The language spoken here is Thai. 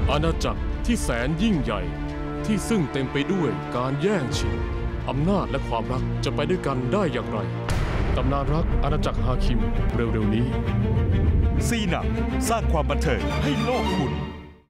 อาณาจักรที่แสนยิ่งใหญ่ที่ซึ่งเต็มไปด้วยการแย่งชิงอำนาจและความรักจะไปด้วยกันได้อย่างไรตำนานรักอาณาจักรฮาคิมเร็วๆนี้ซีหนังสร้างความบันเทิงให้โลกคุณ